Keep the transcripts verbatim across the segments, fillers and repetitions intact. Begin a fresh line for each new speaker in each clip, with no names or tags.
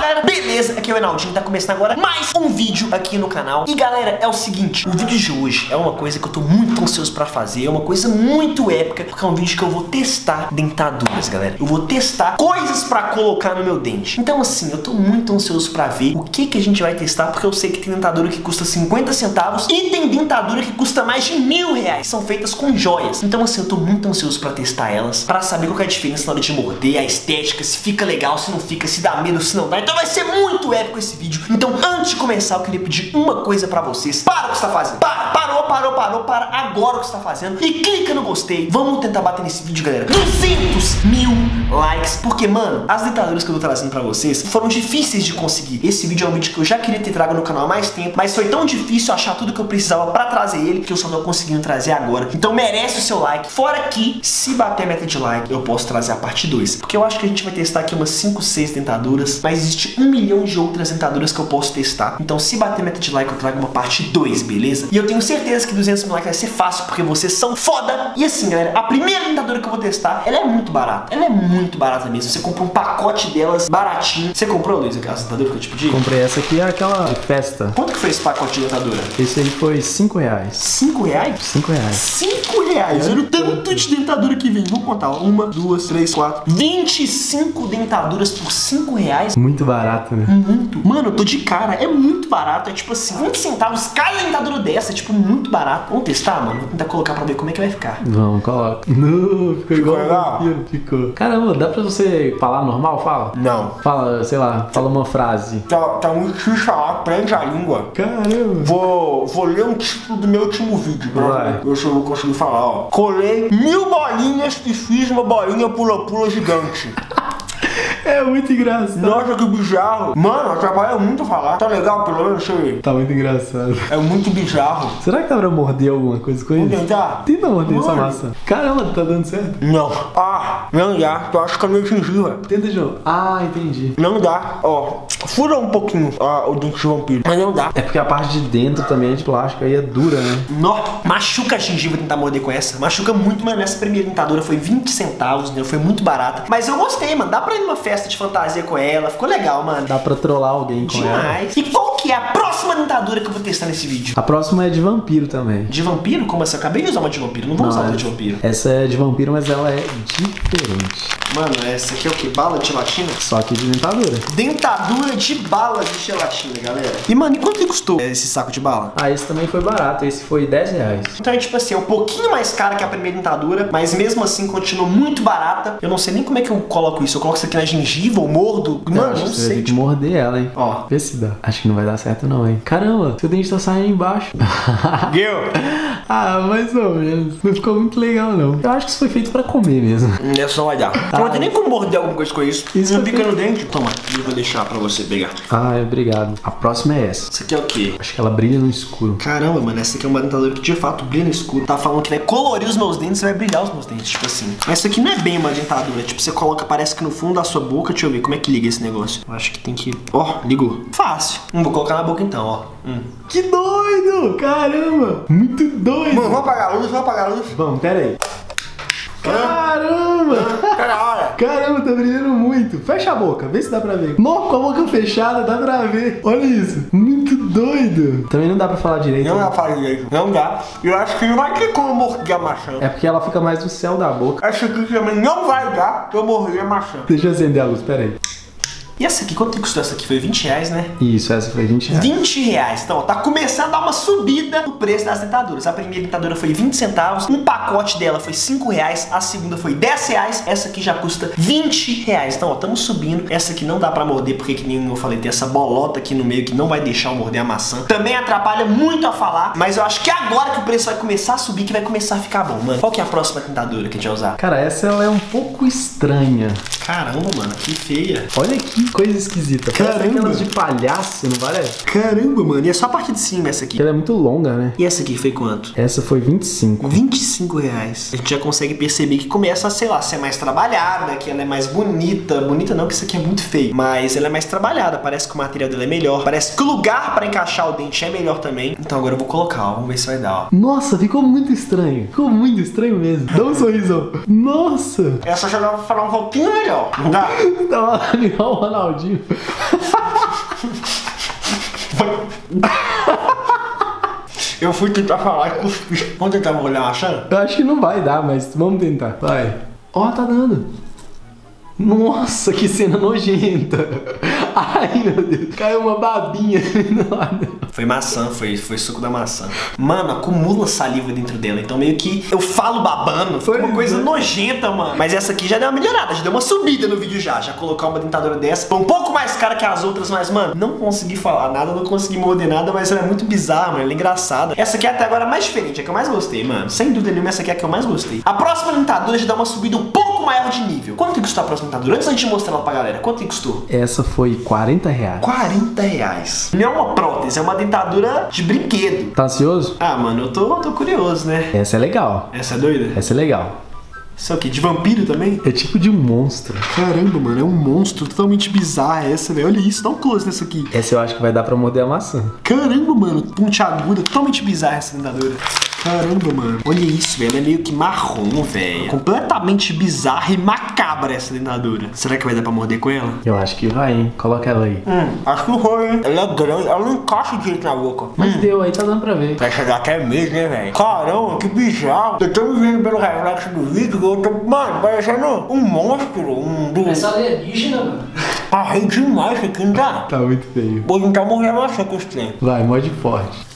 galera, beleza? Aqui é o Enaldinho, tá começando agora mais um vídeo aqui no canal. E galera, é o seguinte, o vídeo de hoje é uma coisa que eu tô muito ansioso pra fazer. É uma coisa muito épica, porque é um vídeo que eu vou testar dentaduras, galera. Eu vou testar coisas pra colocar no meu dente. Então assim, eu tô muito ansioso pra ver o que que a gente vai testar, porque eu sei que tem dentadura que custa cinquenta centavos e tem dentadura que custa mais de mil reais. São feitas com joias. Então assim, eu tô muito ansioso pra testar elas, pra saber qual que é a diferença na hora de morder, a estética, se fica legal, se não fica, se dá medo, se não dá. Então vai ser muito épico esse vídeo. Então antes de começar, eu queria pedir uma coisa pra vocês. Para o que você tá fazendo. Para, parou, parou, parou, para agora o que você tá fazendo. E clica no gostei. Vamos tentar bater nesse vídeo, galera, duzentos mil likes. Porque, mano, as dentaduras que eu tô trazendo pra vocês foram difíceis de conseguir. Esse vídeo é um vídeo que eu já queria ter trago no canal há mais tempo, mas foi tão difícil achar tudo que eu precisava pra trazer ele, que eu só tô conseguindo trazer agora. Então merece o seu like. Fora que, se bater a meta de like, eu posso trazer a parte dois. Porque eu acho que a gente vai testar aqui umas cinco, seis dentaduras, mas existe um milhão de outras dentaduras que eu posso testar. Então se bater a meta de like, eu trago uma parte dois, beleza? E eu tenho certeza que duzentos mil likes vai ser fácil, porque vocês são foda. E assim, galera, a primeira dentadura que eu vou testar, ela é muito barata. Ela é muito barata mesmo. Você compra um pacote delas baratinho. Você comprou, Luiz, aquela dentadura que eu te pedi?
Comprei essa aqui, é aquela de festa.
Quanto que foi esse pacote de dentadura?
Esse aí foi cinco reais.
cinco reais?
cinco reais.
cinco reais. Olha o tanto de dentadura que vem. Vamos contar, ó. Uma, duas, três, quatro. vinte e cinco dentaduras por cinco reais.
Muito barato, né?
Muito. Mano, eu tô de cara. É muito barato. É tipo assim, vinte centavos cada dentadura dessa. É tipo muito barato. Vamos testar, mano? Vou tentar colocar pra ver como é que vai ficar.
Vamos, coloca. Não, ficou igual
legal?
Ficou. Caramba, dá pra você falar normal? Fala.
Não.
Fala, sei lá, fala uma frase.
Tá, tá muito difícil falar. Prende a língua.
Caramba.
Vou, vou ler um título do meu último vídeo, pra
Vai.
ver. Eu só vou conseguir falar, ó. Colei mil bolinhas e fiz uma bolinha pula-pula gigante.
É muito engraçado.
Nossa, que bizarro. Mano, atrapalha muito falar. Tá legal, pelo menos, deixa eu ver.
Tá muito engraçado.
É muito bizarro.
Será que dá pra morder alguma coisa com
Vamos
isso?
tentar?
Tenta morder essa
Mano.
maçã. Caramba, tá dando certo?
Não. Ah, não dá. Tu acha que é meio gengiva.
Tenta de novo. Ah, entendi.
Não dá. Ó, fura um pouquinho ah, o dente de vampiro. Mas não dá.
É porque a parte de dentro também é de plástico, aí é dura, né?
Nó. Machuca a gengiva tentar morder com essa. Machuca muito, mano. Essa primeira dentadura foi vinte centavos, né? Foi muito barata. Mas eu gostei, mano. Dá pra ir numa festa de fantasia com ela. Ficou legal, mano.
Dá pra trollar alguém com ela.
Demais. E qual que é a próxima dentadura que eu vou testar nesse vídeo?
A próxima é de vampiro também.
De vampiro? Como assim? Eu acabei de usar uma de vampiro. Não vou usar
Não,
outra de vampiro.
Essa é de vampiro, mas ela é diferente.
Mano, essa aqui é o que? Bala de gelatina?
Só que de dentadura.
Dentadura de bala de gelatina, galera. E, mano, e quanto que custou esse saco de bala?
Ah, esse também foi barato. Esse foi dez reais.
Então é tipo assim, é um pouquinho mais cara que a primeira dentadura, mas mesmo assim continua muito barata. Eu não sei nem como é que eu coloco isso. Eu coloco isso aqui na gengiva ou mordo? Mano,
acho
não
que você vai
sei.
ter que
Tipo...
morder ela, hein?
Ó.
Vê se dá. Acho que não vai dar certo não, hein? Caramba, seu dente tá saindo embaixo.
Gil.
Ah, mais ou menos. Não ficou muito legal, não. Eu acho que isso foi feito pra comer mesmo.
Essa não vai dar.
Tá.
Não tem nem como morder alguma coisa com isso.
Isso
não
foi
fica
feito-
no dente. Toma, eu vou deixar pra você pegar.
Ah, obrigado. A próxima é essa.
Isso aqui é o quê?
Acho que ela brilha no escuro.
Caramba, mano, essa aqui é uma dentadura que de fato brilha no escuro. Tá falando que vai colorir os meus dentes e vai brilhar os meus dentes, tipo assim. Mas isso aqui não é bem uma dentadura. Tipo, você coloca, parece que no fundo da sua boca. Deixa eu ver como é que liga esse negócio. Eu acho que tem que... Ó, ligou. Fácil. Hum, vou colocar na boca então, ó. Hum.
Que doido! Caramba! Muito doido!
Mano, vamos apagar a luz, vamos apagar a luz.
Vamos, pera aí. Caramba!
Cara,
Caramba, tá brilhando muito. Fecha a boca, vê se dá pra ver. Nossa, com a boca fechada dá pra ver. Olha isso. Muito doido. Também não dá pra falar direito.
não dá pra fazer direito. Não dá. Eu acho que não vai ter como morder a maçã.
É porque ela fica mais no céu da boca.
Essa aqui também não vai dar pra eu morder a maçã.
Deixa eu acender a luz, pera aí.
E essa aqui, quanto que custou essa aqui? Foi vinte reais, né?
Isso, essa foi vinte reais.
vinte reais. Então, ó, tá começando a dar uma subida no preço das dentaduras. A primeira dentadura foi vinte centavos, um pacote dela foi cinco reais, a segunda foi dez reais, essa aqui já custa vinte reais. Então, ó, estamos subindo. Essa aqui não dá pra morder, porque que nem eu falei, tem essa bolota aqui no meio que não vai deixar eu morder a maçã. Também atrapalha muito a falar, mas eu acho que agora que o preço vai começar a subir, que vai começar a ficar bom, mano. Qual que é a próxima dentadura que a gente vai usar?
Cara, essa ela é um pouco estranha.
Caramba, mano, que feia.
Olha que coisa esquisita. Parece
Caramba.
aquelas de palhaço, não parece?
Caramba, mano. E é só a parte de cima essa aqui.
Ela é muito longa, né?
E essa aqui foi quanto?
Essa foi vinte e cinco.
vinte e cinco reais. A gente já consegue perceber que começa a, sei lá, ser mais trabalhada, que ela é mais bonita. Bonita não, que isso aqui é muito feio. Mas ela é mais trabalhada. Parece que o material dela é melhor. Parece que o lugar pra encaixar o dente é melhor também. Então agora eu vou colocar, ó. Vamos ver se vai dar, ó.
Nossa, ficou muito estranho. Ficou muito estranho mesmo. Dá um sorriso. Nossa.
Essa já dá pra falar um pouquinho melhor. Não dá?
Tava igual o Ronaldinho.
Eu fui tentar falar e cuspi. Vamos tentar molhar a maçã?
Eu acho que não vai dar, mas vamos tentar. Vai. Ó, tá dando. Nossa, que cena nojenta. Ai, meu Deus. Caiu uma babinha do lado.
Foi maçã, foi, foi suco da maçã. Mano, acumula saliva dentro dela. Então meio que eu falo babando. Foi uma coisa nojenta, mano. Mas essa aqui já deu uma melhorada, já deu uma subida no vídeo já. Já colocar uma dentadura dessa. Foi um pouco mais cara que as outras, mas, mano, não consegui falar nada, não consegui morder nada, mas ela é muito bizarra, mano. Ela é engraçada. Essa aqui é até agora a mais diferente, é a que eu mais gostei, mano. Sem dúvida nenhuma, essa aqui é a que eu mais gostei. A próxima dentadura já dá uma subida um pouco maior de nível. Quanto que custou a próxima dentadura? Antes da gente mostrar ela pra galera, quanto que custou?
Essa foi quarenta reais.
quarenta reais. Não é uma prótese, é uma dentadura de brinquedo.
Tá ansioso?
Ah, mano, eu tô, tô curioso, né?
Essa é legal.
Essa é doida?
Essa é legal.
Isso é o quê? De vampiro também?
É tipo de um monstro.
Caramba, mano, é um monstro totalmente bizarro essa, velho. Olha isso, dá um close nessa aqui.
Essa eu acho que vai dar pra morder a maçã.
Caramba, mano, pontiaguda, totalmente bizarra essa dentadura. Caramba, mano. Olha isso, velho. Ela é meio que marrom, velho. Completamente bizarra e macabra essa dentadura. Será que vai dar pra morder com ela?
Eu acho que vai, hein? Coloca ela aí.
Hum, acho que não foi, hein? Ela é grande, ela não encaixa direito na boca.
Mas
hum.
deu aí, tá dando pra ver.
Essa daqui é mesmo, né, velho? Caramba, que bizarro. Eu tô me vendo pelo reflexo do vídeo, eu tô, mano, parecendo um monstro, um... Do...
Essa alienígena, mano.
Arrei demais isso aqui, não tá?
Tá muito feio.
Vou tentar morrer a maçã com esse trem.
Vai, morde forte.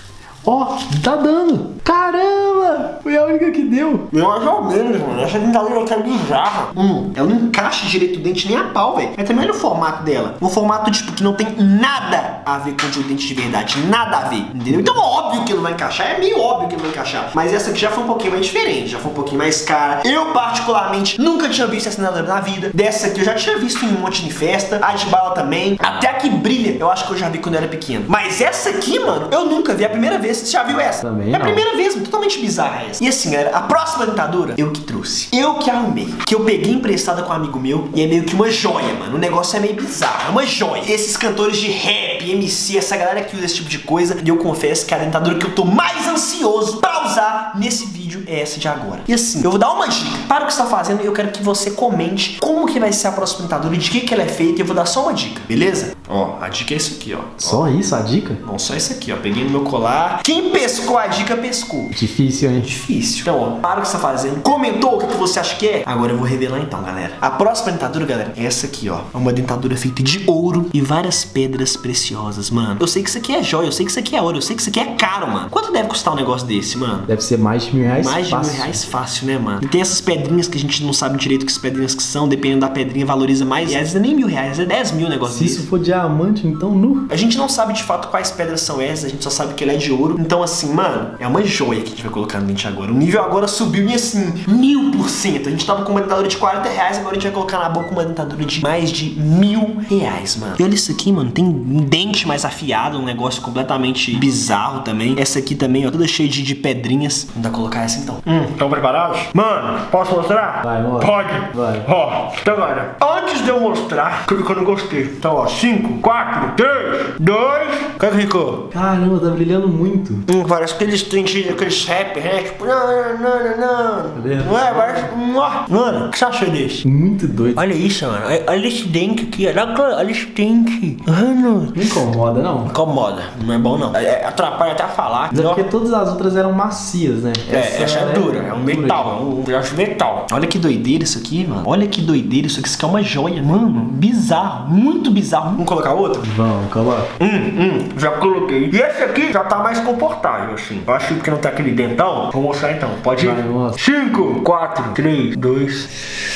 Ó, oh, tá dando! Caramba! Foi a única que deu.
Mais ou menos, mano. Essa dentadura aqui é bizarra. Hum, ela não encaixa direito o dente nem a pau, velho. É também olha o formato dela. Um formato, tipo, que não tem nada a ver com o dente de verdade. Nada a ver, entendeu? Então, óbvio que não vai encaixar. É meio óbvio que não vai encaixar. Mas essa aqui já foi um pouquinho mais diferente. Já foi um pouquinho mais cara. Eu, particularmente, nunca tinha visto essa dentadura na vida. Dessa aqui eu já tinha visto em um monte de festa. A de bala também. Até a que brilha, eu acho que eu já vi quando eu era pequeno. Mas essa aqui, mano, eu nunca vi. É a primeira vez. Você já viu essa?
Também
é a
não.
primeira vez, totalmente bizarra essa. E assim, galera, a próxima dentadura, eu que trouxe. Eu que arrumei. Que eu peguei emprestada com um amigo meu. E é meio que uma joia, mano. O negócio é meio bizarro. É uma joia. Esses cantores de rap, M C, essa galera que usa esse tipo de coisa. E eu confesso que a dentadura que eu tô mais ansioso pra usar nesse vídeo é essa de agora. E assim, eu vou dar uma dica. Para o que você tá fazendo, eu quero que você comente como que vai ser a próxima dentadura e de que que ela é feita. E eu vou dar só uma dica, beleza? Ó, a dica é isso aqui, ó.
Só
ó.
isso, a dica?
Não, só isso aqui, ó. Peguei no meu colar. Quem pescou a dica, pescou.
Difícil, hein?
Difícil. Então, ó, para o que você tá fazendo. Comentou o que você acha que é? Agora eu vou revelar então, galera. A próxima dentadura, galera, é essa aqui, ó. É uma dentadura feita de ouro e várias pedras preciosas, mano. Eu sei que isso aqui é joia, eu sei que isso aqui é ouro, eu sei que isso aqui é caro, mano. Quanto deve custar um negócio desse, mano?
Deve ser mais de mil reais
Mais de
fácil.
mil reais fácil, né, mano? E tem essas pedrinhas que a gente não sabe direito que as pedrinhas que são. Dependendo da pedrinha, valoriza mais. E às vezes é nem mil reais, é dez mil o negócio
Se
desse.
isso for diamante, então nu.
A gente não sabe de fato quais pedras são essas, a gente só sabe que ele é de ouro. Então assim, mano, é uma joia que a gente vai colocar no dente agora. O nível agora subiu em assim, mil por cento. A gente tava com uma dentadura de quarenta reais, agora a gente vai colocar na boca uma dentadura de mais de mil reais, mano. E olha isso aqui, mano, tem um dente mais afiado, um negócio completamente bizarro também. Essa aqui também, ó, toda cheia de, de pedrinhas. Vamos dar colocar essa então. Hum, estão preparados? Mano, posso mostrar?
Vai, mostra.
Pode.
Vai.
Ó, então agora, antes de eu mostrar, que eu não gostei. Então, ó, cinco, quatro, três, dois. O que ficou?
Caramba, tá brilhando muito.
Hum, parece aqueles trens, aqueles rap, né? Tipo, não, não, não, não.
Cadê?
Não é? Parece. Mano, o que você achou desse?
Muito doido.
Olha isso, mano. Olha esse dente aqui. Olha, olha esse dente. Mano.
Não incomoda, não.
Incomoda. Não é bom, não. É, atrapalha até a falar.
Mas é porque todas as outras eram macias, né?
É, essa é dura. É um metal. É um pedaço de metal. Olha que doideira isso aqui, mano. Olha que doideira isso aqui. Isso aqui é uma joia. Mano, bizarro. Muito bizarro. Vamos colocar outro?
Vamos, coloca.
Hum, hum, já coloquei. E esse aqui já tá mais confortável, assim. Eu acho que não tem aquele dentão. Vou mostrar então. Pode ir?
Vai, mostra.
cinco, quatro, três, dois.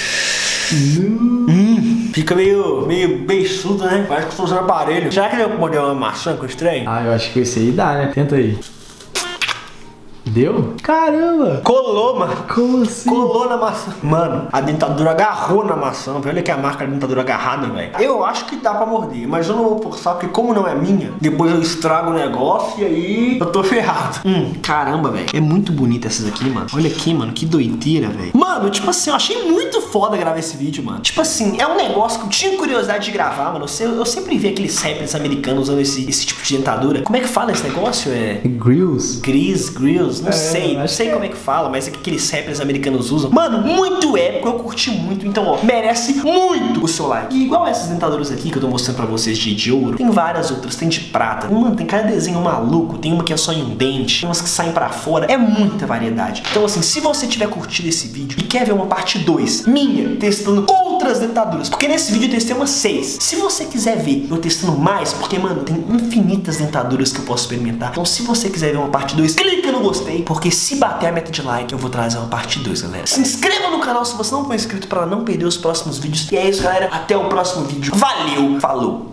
Hum, fica meio, meio beiçudo, né? Parece que eu tô usando aparelho. Será que deu pra morder uma maçã com esse trem?
Ah, eu acho que esse aí dá, né? Tenta aí. Deu? Caramba!
Colou, mano.
Como assim?
Colou na maçã. Mano, a dentadura agarrou na maçã. Olha que a marca da dentadura agarrada, velho. Eu acho que dá pra morder, mas eu não vou forçar, porque como não é minha, depois eu estrago o negócio e aí eu tô ferrado. Hum, caramba, velho. É muito bonita essas aqui, mano. Olha aqui, mano. Que doideira, velho. Mano, tipo assim, eu achei muito foda gravar esse vídeo, mano. Tipo assim, é um negócio que eu tinha curiosidade de gravar, mano. Eu, eu sempre vi aqueles rappers americanos usando esse, esse tipo de dentadura. Como é que fala esse negócio? É...
Grills.
Grills, grills. Unidos, não
É,
sei, não
acho
sei
que
como é que fala, mas é que aqueles rappers americanos usam. Mano, muito épico, eu curti muito, então ó, merece muito o seu like. E igual essas dentaduras aqui que eu tô mostrando pra vocês de, de ouro, tem várias outras, tem de prata, mano, tem cada desenho maluco, tem uma que é só em um dente, tem umas que saem pra fora, é muita variedade. Então assim, se você tiver curtido esse vídeo e quer ver uma parte dois minha testando outras dentaduras, porque nesse vídeo eu testei umas seis. Se você quiser ver eu testando mais, porque mano, tem infinitas dentaduras que eu posso experimentar. Então se você quiser ver uma parte dois, clica no gostei, porque se bater a meta de like, eu vou trazer uma parte dois, galera. Se inscreva no canal se você não for inscrito para não perder os próximos vídeos. E é isso, galera. Até o próximo vídeo. Valeu, falou!